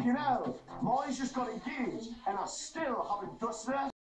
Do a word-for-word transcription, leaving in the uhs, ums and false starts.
Fucking hell. Marnie's just got engaged and I still haven't dusted her.